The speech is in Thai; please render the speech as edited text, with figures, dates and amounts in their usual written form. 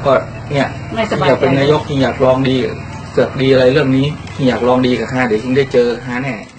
ก็เนี่ยอยากเป็นนายกจริงอยากลองดีเสือกดีอะไรเรื่องนี้อยากลองดีกับฮาเดี๋ยวจริงได้เจอฮาแน่